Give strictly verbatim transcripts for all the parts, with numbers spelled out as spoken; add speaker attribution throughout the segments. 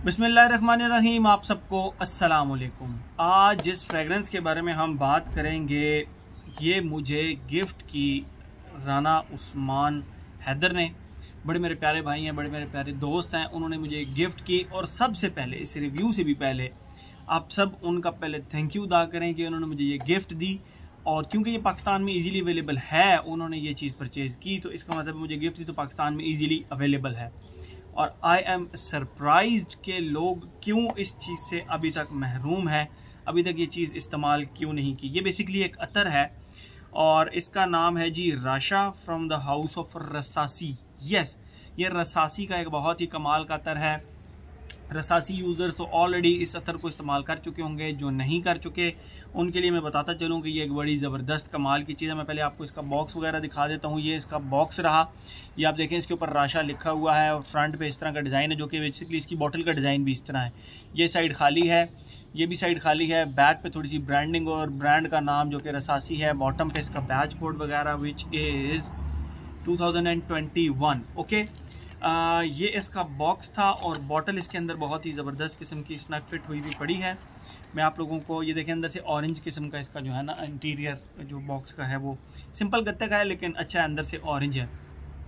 Speaker 1: बिस्मिल्लाहिर्रहमानिर्रहीम। आप सबको अस्सलाम वालेकुम। आज जिस फ्रेगरेंस के बारे में हम बात करेंगे ये मुझे गिफ्ट की राना उस्मान हैदर ने, बड़े मेरे प्यारे भाई हैं, बड़े मेरे प्यारे दोस्त हैं, उन्होंने मुझे गिफ्ट की। और सबसे पहले इस रिव्यू से भी पहले आप सब उनका पहले थैंक यू अदा करें कि उन्होंने मुझे ये गिफ्ट दी। और क्योंकि ये पाकिस्तान में इजीली अवेलेबल है, उन्होंने ये चीज़ परचेज़ की, तो इसका मतलब मुझे गिफ्ट दी तो पाकिस्तान में इजीली अवेलेबल है। और आई एम सरप्राइज्ड कि लोग क्यों इस चीज़ से अभी तक महरूम है, अभी तक ये चीज़ इस्तेमाल क्यों नहीं की। ये बेसिकली एक अतर है और इसका नाम है जी Rasha from the house of Rasasi. Yes, ये रसासी का एक बहुत ही कमाल का अतर है। रसासी यूज़र्स तो ऑलरेडी इस अतर को इस्तेमाल कर चुके होंगे, जो नहीं कर चुके उनके लिए मैं बताता चलूँ कि ये एक बड़ी ज़बरदस्त कमाल की चीज़ है। मैं पहले आपको इसका बॉक्स वगैरह दिखा देता हूँ। ये इसका बॉक्स रहा, ये आप देखें इसके ऊपर राशा लिखा हुआ है और फ्रंट पे इस तरह का डिज़ाइन है, जो कि बेसिकली इसकी बॉटल का डिज़ाइन भी इस तरह है। ये साइड खाली है, ये भी साइड खाली है। बैक पे थोड़ी सी ब्रांडिंग और ब्रांड का नाम जो कि रसासी है। बॉटम पे इसका बैच कोड वगैरह which is two thousand twenty one. Okay, uh, ये इसका बॉक्स था और बॉटल इसके अंदर बहुत ही ज़बरदस्त किस्म की स्नग फिट हुई हुई पड़ी है। मैं आप लोगों को ये देखें, अंदर से ऑरेंज किस्म का इसका जो है ना इंटीरियर जो बॉक्स का है वो सिंपल गत्ते का है, लेकिन अच्छा अंदर से ऑरेंज है।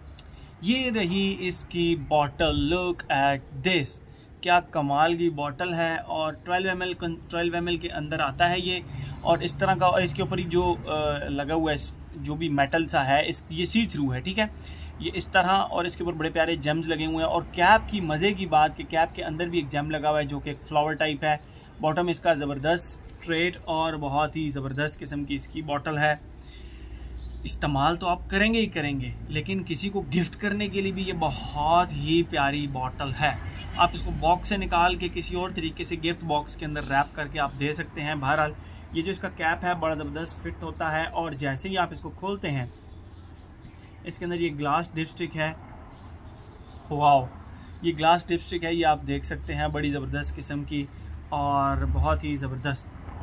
Speaker 1: ये रही इसकी बॉटल, लुक एट दिस, क्या कमाल की बॉटल है। और twelve M L twelve M L के अंदर आता है ये, और इस तरह का। और इसके ऊपर जो आ, लगा हुआ है जो भी मेटल सा है, इस ये सी थ्रू है, ठीक है, ये इस तरह। और इसके ऊपर बड़े प्यारे जेम्स लगे हुए हैं। और कैप की मज़े की बात कि कैप के अंदर भी एक जेम लगा हुआ है जो कि एक फ्लावर टाइप है। बॉटम इसका ज़बरदस्त स्ट्रेट और बहुत ही ज़बरदस्त किस्म की इसकी बॉटल है। इस्तेमाल तो आप करेंगे ही करेंगे, लेकिन किसी को गिफ्ट करने के लिए भी ये बहुत ही प्यारी बॉटल है। आप इसको बॉक्स से निकाल के किसी और तरीके से गिफ्ट बॉक्स के अंदर रैप करके आप दे सकते हैं। बहरहाल ये जो इसका कैप है बड़ा ज़बरदस्त फिट होता है। और जैसे ही आप इसको खोलते हैं, इसके अंदर ये ग्लास डिपस्टिक है। वाओ, ये ग्लास डिपस्टिक है, ये आप देख सकते हैं, बड़ी ज़बरदस्त किस्म की और बहुत ही ज़बरदस्त।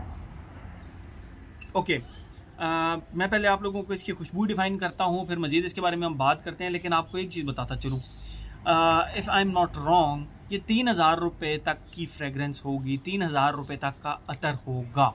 Speaker 1: ओके, आ, मैं पहले आप लोगों को इसकी खुशबू डिफ़ाइन करता हूँ, फिर मज़ीद इसके बारे में हम बात करते हैं। लेकिन आपको एक चीज़ बताता चलूँ, if I am not wrong, ये तीन हज़ार रुपये तक की फ्रेगरेंस होगी, तीन हज़ार रुपये तक का अतर होगा।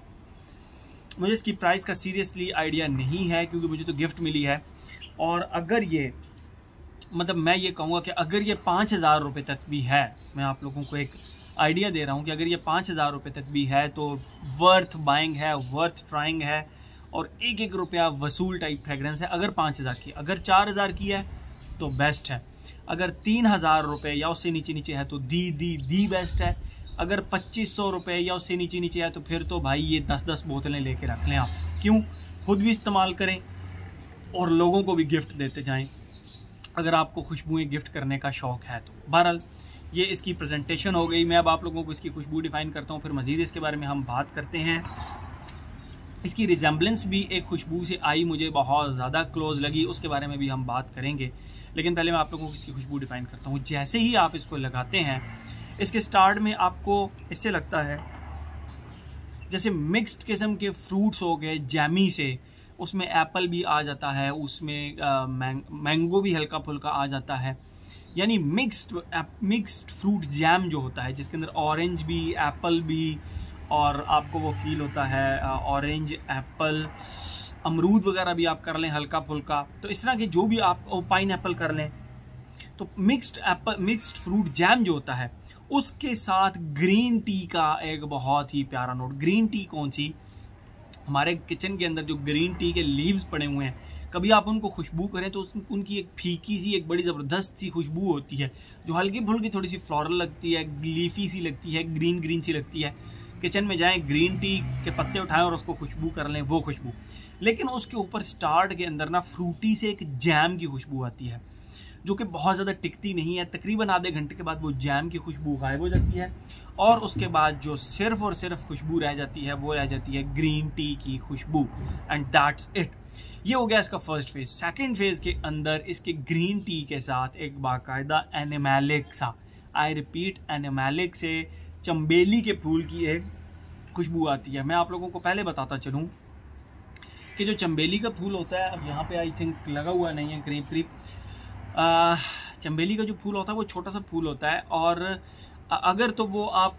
Speaker 1: मुझे इसकी प्राइस का सीरियसली आइडिया नहीं है क्योंकि मुझे तो गिफ्ट मिली है। और अगर ये मतलब मैं ये कहूँगा कि अगर ये पाँच हज़ार रुपये तक भी है, मैं आप लोगों को एक आइडिया दे रहा हूँ कि अगर ये पाँच हज़ार रुपये तक भी है तो वर्थ बाइंग है, वर्थ ट्राइंग है। और एक एक रुपया वसूल टाइप फ्रेगरेंस है। अगर पाँच हज़ार की, अगर चार हज़ार की है तो बेस्ट है। अगर तीन हज़ार रुपये या उससे नीचे नीचे है तो दी दी दी बेस्ट है। अगर पच्चीस सौ रुपये या उससे नीचे नीचे है तो फिर तो भाई ये दस दस बोतलें लेके रख लें आप, क्यों, खुद भी इस्तेमाल करें और लोगों को भी गिफ्ट देते जाएं अगर आपको खुशबुएं गिफ्ट करने का शौक़ है तो। बहरहाल ये इसकी प्रेजेंटेशन हो गई। मैं अब आप लोगों को इसकी खुशबू डिफ़ाइन करता हूँ, फिर मज़ीद इसके बारे में हम बात करते हैं। इसकी रिजेम्बलेंस भी एक खुशबू से आई, मुझे बहुत ज़्यादा क्लोज लगी, उसके बारे में भी हम बात करेंगे। लेकिन पहले मैं आप लोगों को इसकी खुशबू डिफ़ाइन करता हूँ। जैसे ही आप इसको लगाते हैं, इसके स्टार्ट में आपको इससे लगता है जैसे मिक्स्ड किस्म के फ्रूट्स हो गए, जैमी से, उसमें एप्पल भी आ जाता है, उसमें मैंग, मैंगो भी हल्का फुल्का आ जाता है, यानी मिक्स्ड मिक्स्ड फ्रूट जैम जो होता है, जिसके अंदर ऑरेंज भी, एप्पल भी, और आपको वो फील होता है ऑरेंज, एप्पल, अमरूद वगैरह भी आप कर लें हल्का फुल्का। तो इस तरह के जो भी आप पाइन एप्पल कर लें, तो mixed apple mixed fruit jam जो होता है, उसके साथ ग्रीन टी का एक बहुत ही प्यारा नोट। ग्रीन टी कौन सी, हमारे किचन के अंदर जो ग्रीन टी के लीव्स पड़े हुए हैं, कभी आप उनको खुशबू करें तो उनकी एक फीकी सी, एक बड़ी ज़बरदस्त सी खुशबू होती है, जो हल्की फुल्की थोड़ी सी फ्लोरल लगती है, लीफी सी लगती है, ग्रीन ग्रीन सी लगती है। किचन में जाएं, ग्रीन टी के पत्ते उठाएं और उसको खुशबू कर लें, वो खुशबू। लेकिन उसके ऊपर स्टार्ट के अंदर ना फ्रूटी से एक जैम की खुशबू आती है, जो कि बहुत ज़्यादा टिकती नहीं है। तकरीबन आधे घंटे के बाद वो जैम की खुशबू गायब हो जाती है और उसके बाद जो सिर्फ और सिर्फ खुशबू रह जाती है वो रह जाती है ग्रीन टी की खुशबू, एंड दैट्स इट। ये हो गया इसका फर्स्ट फेज। सेकंड फेज के अंदर इसके ग्रीन टी के साथ एक बाकायदा एनिमैलिक सा, आई रिपीट एनिमैलिक से, चंबेली के फूल की एक खुशबू आती है। मैं आप लोगों को पहले बताता चलूँ कि जो चंबेली का फूल होता है, अब यहाँ पे आई थिंक लगा हुआ नहीं है करीब करीब, चंबेली का जो फूल होता है वो छोटा सा फूल होता है और अगर तो वो आप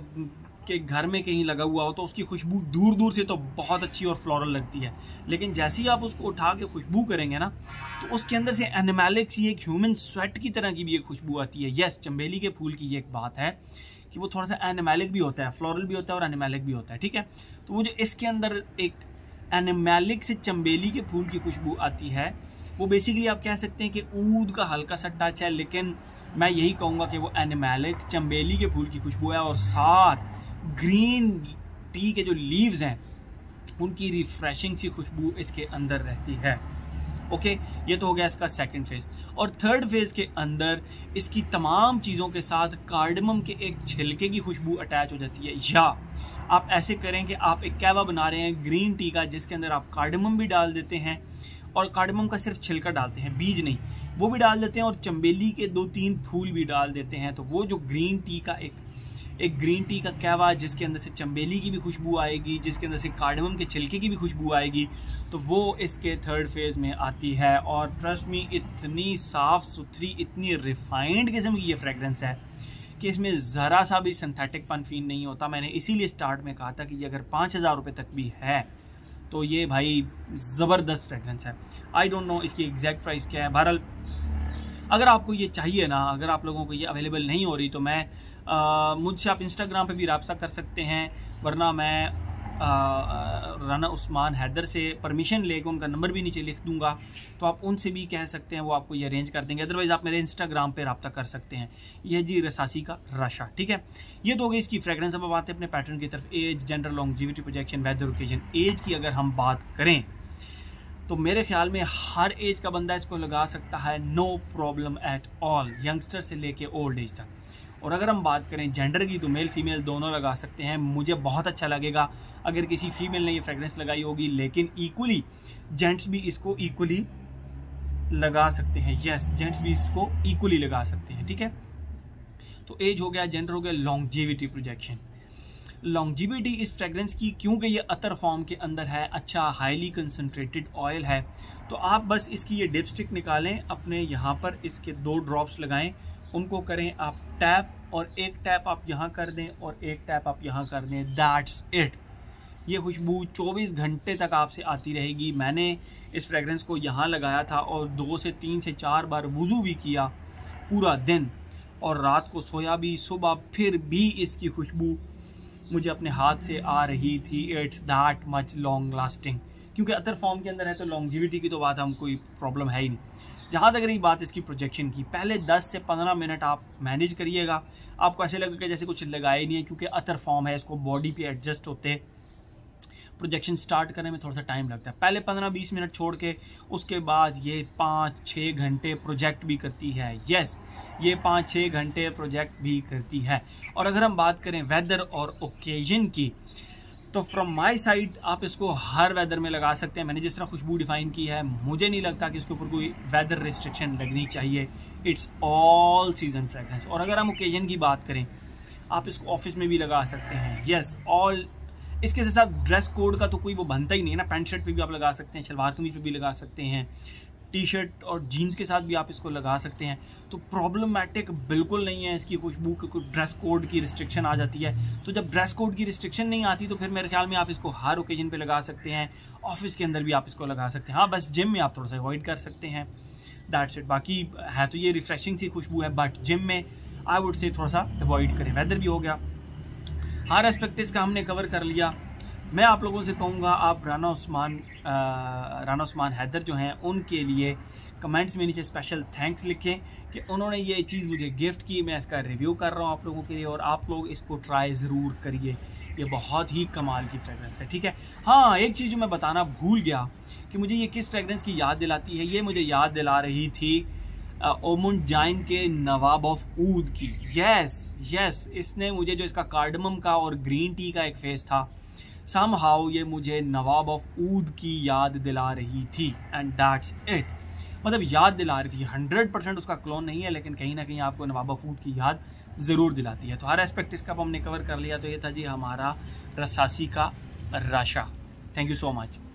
Speaker 1: के घर में कहीं लगा हुआ हो तो उसकी खुशबू दूर दूर से तो बहुत अच्छी और फ्लोरल लगती है, लेकिन जैसे ही आप उसको उठा के खुशबू करेंगे ना तो उसके अंदर से एनिमैलिक सी एक ह्यूमन स्वेट की तरह की भी एक खुशबू आती है। यस, चंबेली के फूल की ये एक बात है कि वो थोड़ा सा एनिमैलिक भी होता है, फ्लोरल भी होता है और एनिमैलिक भी होता है, ठीक है। तो वो जो इसके अंदर एक एनिमैलिक से चंबेली के फूल की खुशबू आती है, वो बेसिकली आप कह सकते हैं कि ऊद का हल्का सा टच है, लेकिन मैं यही कहूँगा कि वो एनिमैलिक चंबेली के फूल की खुशबू है। और साथ ग्रीन टी के जो लीव्स हैं उनकी रिफ्रेशिंग सी खुशबू इसके अंदर रहती है। ओके, ये तो हो गया इसका सेकंड फेज। और थर्ड फेज के अंदर इसकी तमाम चीज़ों के साथ कार्डमम के एक छिलके की खुशबू अटैच हो जाती है। या आप ऐसे करें कि आप एक कहवा बना रहे हैं ग्रीन टी का, जिसके अंदर आप कार्डमम भी डाल देते हैं और कार्डमम का सिर्फ छिलका डालते हैं, बीज नहीं, वो भी डाल देते हैं, और चंबेली के दो तीन फूल भी डाल देते हैं। तो वो जो ग्रीन टी का एक एक ग्रीन टी का कहवा जिसके अंदर से चंबेली की भी खुशबू आएगी, जिसके अंदर से कार्डमम के छिलके की भी खुशबू आएगी, तो वो इसके थर्ड फेज में आती है। और ट्रस्ट मी, इतनी साफ सुथरी, इतनी रिफाइंड किस्म की ये फ्रेगरेंस है कि इसमें ज़रा सा भी सिंथेटिक पन फील नहीं होता। मैंने इसीलिए स्टार्ट में कहा था कि ये अगर पाँच हज़ार रुपये तक भी है तो ये भाई ज़बरदस्त फ्रेगरेंस है। आई डोंट नो इसकी एग्जैक्ट प्राइस क्या है। बहरहाल अगर आपको ये चाहिए ना, अगर आप लोगों को ये अवेलेबल नहीं हो रही तो मैं मुझसे आप इंस्टाग्राम पे भी रब्ता कर सकते हैं, वरना मैं आ, राना उस्मान हैदर से परमिशन लेकर उनका नंबर भी नीचे लिख दूंगा, तो आप उनसे भी कह सकते हैं, वो आपको ये अरेंज कर देंगे। अदरवाइज़ आप मेरे इंस्टाग्राम पे रब्ता कर सकते हैं। ये जी रसासी का रशा, ठीक है। ये तो हो गई इसकी फ्रेगरेंस। अब आते हैं अपने पैटर्न की तरफ। Age, gender, longevity, projection, weather, occasion. Age की अगर हम बात करें तो मेरे ख्याल में हर एज का बंदा इसको लगा सकता है, no problem at all, youngster से लेके ओल्ड एज तक। और अगर हम बात करें जेंडर की तो मेल फीमेल दोनों लगा सकते हैं। मुझे बहुत अच्छा लगेगा अगर किसी फीमेल ने ये फ्रेगरेंस लगाई होगी, लेकिन इक्वली जेंट्स भी इसको इक्वली लगा सकते हैं। यस, जेंट्स भी इसको इक्वली लगा सकते हैं, ठीक है। तो एज हो गया, जेंडर हो गया, लॉन्गजिविटी, प्रोजेक्शन। लॉन्गजिविटी इस फ्रेगरेंस की, क्योंकि ये अतर फॉर्म के अंदर है, अच्छा हाईली कंसनट्रेटेड ऑयल है, तो आप बस इसकी ये डिपस्टिक निकालें, अपने यहाँ पर इसके दो ड्रॉप्स लगाएं, उनको करें आप टैप, और एक टैप आप यहाँ कर दें और एक टैप आप यहाँ कर दें, दैट्स इट। ये खुशबू चौबीस घंटे तक आपसे आती रहेगी। मैंने इस फ्रेगरेंस को यहाँ लगाया था और दो से तीन से चार बार वुज़ू भी किया पूरा दिन, और रात को सोया भी, सुबह फिर भी इसकी खुशबू मुझे अपने हाथ से आ रही थी। It's that much long lasting, क्योंकि अदर फॉर्म के अंदर है तो लॉन्गजिविटी की तो बात हम कोई प्रॉब्लम है ही नहीं। जहाँ तक रही बात इसकी प्रोजेक्शन की, पहले दस से पंद्रह मिनट आप मैनेज करिएगा, आपको ऐसे लगेगा जैसे कुछ लगाया ही नहीं है, क्योंकि अतर फॉर्म है, इसको बॉडी पे एडजस्ट होते प्रोजेक्शन स्टार्ट करने में थोड़ा सा टाइम लगता है। पहले पंद्रह बीस मिनट छोड़ के उसके बाद ये पाँच छः घंटे प्रोजेक्ट भी करती है। यस, ये पाँच छः घंटे प्रोजेक्ट भी करती है। और अगर हम बात करें वेदर और ओकेजन की, तो फ्रॉम माय साइड आप इसको हर वेदर में लगा सकते हैं। मैंने जिस तरह खुशबू डिफाइन की है, मुझे नहीं लगता कि इसके ऊपर कोई वेदर रिस्ट्रिक्शन लगनी चाहिए। It's all season fragrance. और अगर हम ओकेजन की बात करें, आप इसको ऑफिस में भी लगा सकते हैं। यस, ऑल इसके साथ ड्रेस कोड का तो कोई वो बनता ही नहीं है ना, पैंट शर्ट पे भी आप लगा सकते हैं, शलवार कमीज पे भी लगा सकते हैं, टी शर्ट और जीन्स के साथ भी आप इसको लगा सकते हैं। तो प्रॉब्लमैटिक बिल्कुल नहीं है इसकी खुशबू की कोई ड्रेस कोड की रिस्ट्रिक्शन आ जाती है। तो जब ड्रेस कोड की रिस्ट्रिक्शन नहीं आती तो फिर मेरे ख्याल में आप इसको हर ओकेजन पे लगा सकते हैं, ऑफिस के अंदर भी आप इसको लगा सकते हैं। हाँ, बस जिम में आप थोड़ा सा अवॉइड कर सकते हैं, दैट्स इट। बाकी है तो ये रिफ्रेशिंग सी खुशबू है, बट जिम में आई वुड से थोड़ा सा अवॉइड करें। वेदर भी हो गया, हर एस्पेक्ट इसका हमने कवर कर लिया। मैं आप लोगों से कहूँगा आप राना उस्मान राना उस्मान हैदर जो हैं उनके लिए कमेंट्स में नीचे स्पेशल थैंक्स लिखें कि उन्होंने ये चीज़ मुझे गिफ्ट की। मैं इसका रिव्यू कर रहा हूँ आप लोगों के लिए, और आप लोग इसको ट्राई ज़रूर करिए। ये बहुत ही कमाल की फ्रेगरेंस है, ठीक है। हाँ, एक चीज़ जो मैं बताना भूल गया कि मुझे ये किस फ्रेगरेंस की याद दिलाती है, ये मुझे याद दिला रही थी ओमुंड जाइन के नवाब ऑफ ऊद की। यस यस, इसने मुझे जो इसका कार्डमम का और ग्रीन टी का एक फेस था, समहाउ ये मुझे नवाब ऑफ ऊद की याद दिला रही थी, एंड दैट्स इट। मतलब याद दिला रही थी, हंड्रेड परसेंट उसका क्लोन नहीं है, लेकिन कहीं ना कहीं आपको नवाब ऑफ ऊद की याद ज़रूर दिलाती है। तो हर एस्पेक्ट इसका हमने कवर कर लिया। तो ये था जी हमारा रसासी का Rasha. Thank you so much.